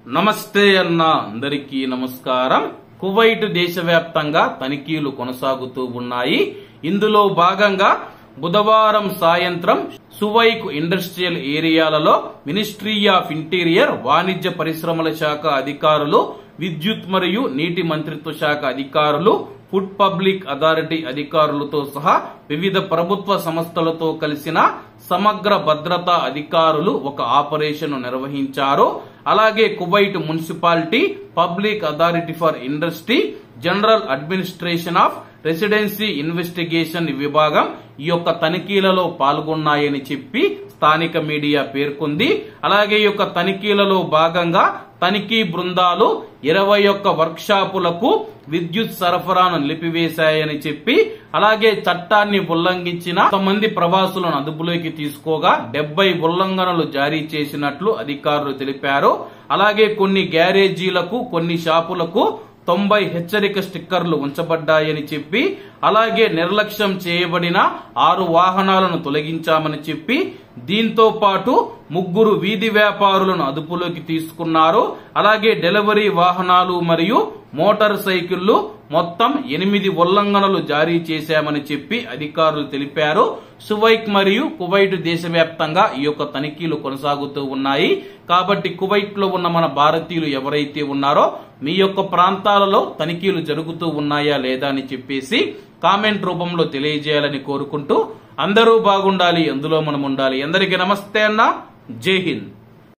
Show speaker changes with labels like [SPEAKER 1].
[SPEAKER 1] నమస్తే అన్న అందరికీ నమస్కారం. కువైట్ దేశవ్యాప్తంగా తనిఖీలు కొనసాగుతూ ఉన్నాయి. ఇందులో భాగంగా బుధవారం సాయంత్రం సువైక్ ఇండస్ట్రియల్ ఏరియాలలో మినిస్ట్రీ ఆఫ్ ఇంటీరియర్, వాణిజ్య పరిశ్రమల శాఖ అధికారులు, విద్యుత్ మరియు నీటి మంత్రిత్వ శాఖ అధికారులు, ఫుడ్ పబ్లిక్ అథారిటీ అధికారులతో సహా వివిధ ప్రభుత్వ సంస్థలతో కలిసిన సమగ్ర భద్రతా అధికారులు ఒక ఆపరేషన్ నిర్వహించారు. అలాగే Kuwait municipality, public authority for industry, general administration of residency investigation విభాగం ఈ యొక్క తనిఖీలలో పాల్గొన్నాయని చెప్పి స్థానిక మీడియా పేర్కొంది. అలాగే ఈ యొక్క తనిఖీలలో భాగంగా తనిఖీ బృందాలు 21 వర్క్ షాపులకు విద్యుత్ సరఫరాను నిలిపివేశాయని చెప్పి, అలాగే చట్టాన్ని ఉల్లంఘించిన కొంతమంది ప్రవాసులను అదుపులోకి తీసుకోగా 70 ఉల్లంఘనలు జారీ చేసినట్లు అధికారులు తెలిపారు. అలాగే కొన్ని గ్యారేజీలకు, కొన్ని షాపులకు 90 హెచ్చరిక స్టిక్కర్లు ఉంచబడ్డాయని చెప్పి, అలాగే నిర్లక్ష్యం చేయబడిన 6 వాహనాలను తొలగించామని చెప్పి, దీంతో పాటు 3 వీధి వ్యాపారులను అదుపులోకి తీసుకున్నారు. అలాగే డెలివరీ వాహనాలు మరియు మోటార్ సైకిళ్లు మొత్తం 8 ఉల్లంఘనలు జారీ చేశామని చెప్పి అధికారులు తెలిపారు. సువైక్ మరియు కువైట్ దేశవ్యాప్తంగా ఈ యొక్క తనిఖీలు కొనసాగుతూ ఉన్నాయి. కాబట్టి కువైట్ లో ఉన్న మన భారతీయులు ఎవరైతే ఉన్నారో మీ యొక్క ప్రాంతాలలో తనిఖీలు జరుగుతూ ఉన్నాయా లేదా అని చెప్పేసి కామెంట్ రూపంలో తెలియజేయాలని కోరుకుంటూ, అందరూ బాగుండాలి, అందులో మనం ఉండాలి. అందరికీ నమస్తే అన్న, జై హింద్.